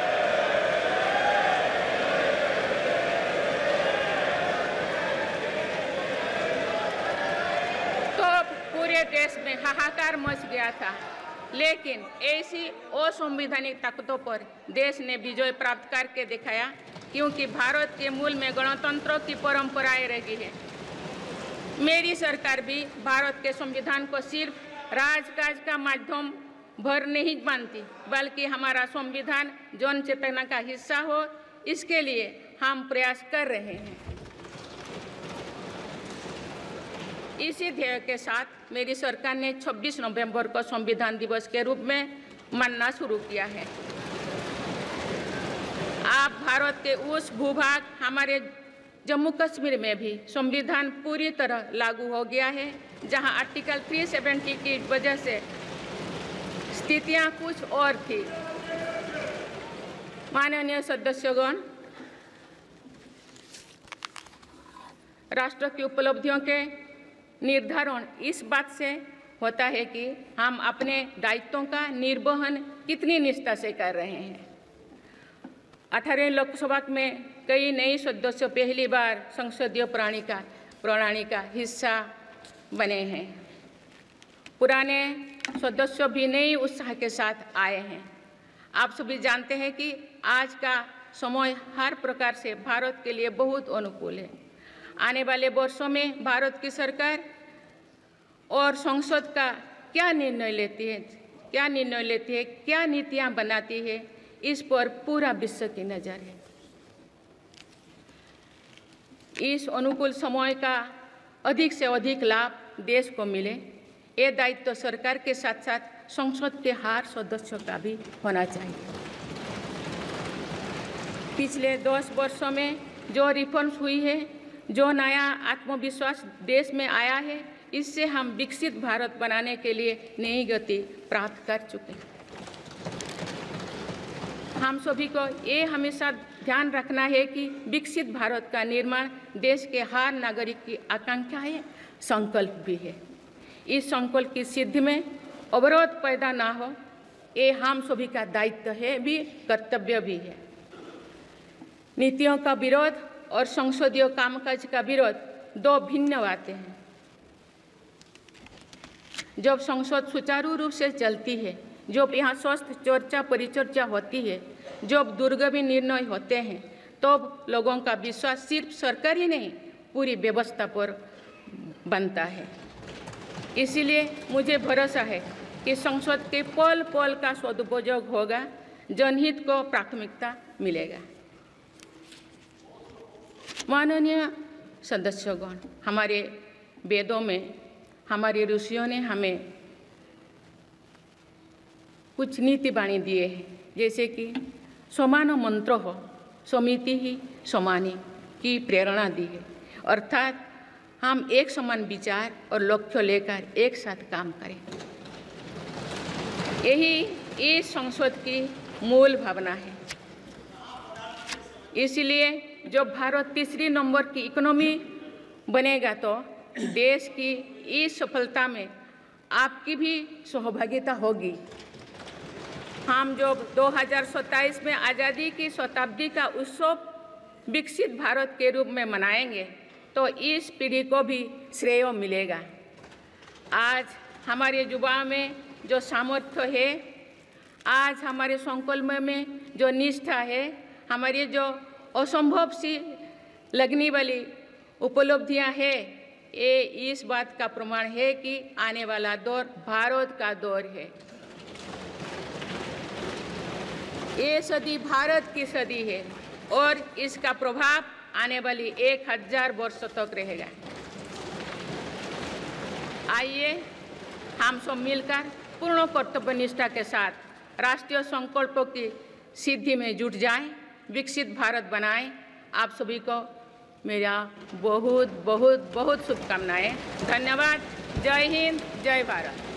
तो पूरे देश में हाहाकार मच गया था, लेकिन ऐसी असंवैधानिक ताकतों पर देश ने विजय प्राप्त करके दिखाया, क्योंकि भारत के मूल में गणतंत्र की परंपराएं रही है। मेरी सरकार भी भारत के संविधान को सिर्फ राजकाज का माध्यम भर नहीं मानती, बल्कि हमारा संविधान जन चेतना का हिस्सा हो, इसके लिए हम प्रयास कर रहे हैं। इसी ध्येय के साथ मेरी सरकार ने छब्बीस नवंबर को संविधान दिवस के रूप में मानना शुरू किया है। आप भारत के उस भूभाग हमारे जम्मू कश्मीर में भी संविधान पूरी तरह लागू हो गया है, जहां आर्टिकल तीन सौ सत्तर की वजह से स्थितियां कुछ और थी। माननीय सदस्यगण, राष्ट्र की उपलब्धियों के निर्धारण इस बात से होता है कि हम अपने दायित्वों का निर्वहन कितनी निष्ठा से कर रहे हैं। अठारहवीं लोकसभा में कई नए सदस्य पहली बार संसदीय प्रणाली का प्रणाली का हिस्सा बने हैं। पुराने सदस्य भी नए उत्साह के साथ आए हैं। आप सभी जानते हैं कि आज का समय हर प्रकार से भारत के लिए बहुत अनुकूल है। आने वाले वर्षों में भारत की सरकार और संसद का क्या निर्णय लेती है क्या निर्णय लेती है क्या नीतियां बनाती है, इस पर पूरा विश्व की नज़र है। इस अनुकूल समय का अधिक से अधिक लाभ देश को मिले, ये दायित्व तो सरकार के साथ साथ संसद के हर सदस्यों का भी होना चाहिए। पिछले दस वर्षों में जो रिफॉर्म्स हुई है, जो नया आत्मविश्वास देश में आया है, इससे हम विकसित भारत बनाने के लिए नई गति प्राप्त कर चुके हैं। हम सभी को ये हमेशा ध्यान रखना है कि विकसित भारत का निर्माण देश के हर नागरिक की आकांक्षा है, संकल्प भी है। इस संकल्प की सिद्धि में अवरोध पैदा ना हो, ये हम सभी का दायित्व है भी, कर्तव्य भी है। नीतियों का विरोध और संसदीय कामकाज का विरोध दो भिन्न बातें हैं। जब संसद सुचारू रूप से चलती है, जब यहाँ स्वस्थ चर्चा परिचर्चा होती है, जब दूरगामी निर्णय होते हैं, तो लोगों का विश्वास सिर्फ सरकार ही नहीं, पूरी व्यवस्था पर बनता है। इसीलिए मुझे भरोसा है कि संसद के पल पल का सदुपयोग होगा, जनहित को प्राथमिकता मिलेगा। माननीय सदस्यगण, हमारे वेदों में हमारे ऋषियों ने हमें कुछ नीति वाणी दिए हैं, जैसे कि समान मंत्र हो समिति ही समानी की प्रेरणा दी है। अर्थात हम एक समान विचार और लक्ष्य लेकर एक साथ काम करें, यही इस संसद की मूल भावना है। इसलिए जब भारत तीसरी नंबर की इकोनॉमी बनेगा, तो देश की इस सफलता में आपकी भी सहभागिता होगी। हम जब दो हज़ार सत्ताईस में आज़ादी की शताब्दी का उत्सव विकसित भारत के रूप में मनाएंगे, तो इस पीढ़ी को भी श्रेय मिलेगा। आज हमारे युवाओं में जो सामर्थ्य है, आज हमारे संकल्प में जो निष्ठा है, हमारी जो असंभव सी लगने वाली उपलब्धियां हैं, ये इस बात का प्रमाण है कि आने वाला दौर भारत का दौर है। ये सदी भारत की सदी है और इसका प्रभाव आने वाली एक हजार वर्षों तक रहेगा। आइए हम सब मिलकर पूर्ण कर्तव्यनिष्ठा के साथ राष्ट्रीय संकल्पों की सिद्धि में जुट जाएं, विकसित भारत बनाएं। आप सभी को मेरा बहुत बहुत बहुत शुभकामनाएं। धन्यवाद। जय हिंद, जय भारत।